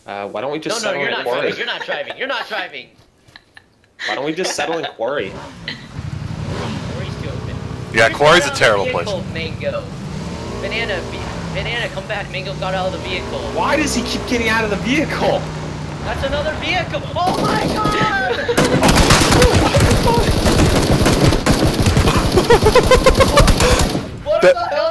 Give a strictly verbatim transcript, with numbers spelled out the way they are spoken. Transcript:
Uh, why don't we just No, no, settle you're in not quarry? driving. You're not driving. You're not driving. Why don't we just settle in quarry? Quarry's too open. Yeah, You quarry's got a terrible out of the place. vehicle, Mango. Banana, banana, come back. Mango got out of the vehicle. Why does he keep getting out of the vehicle? That's another vehicle. Oh my god! What That- the hell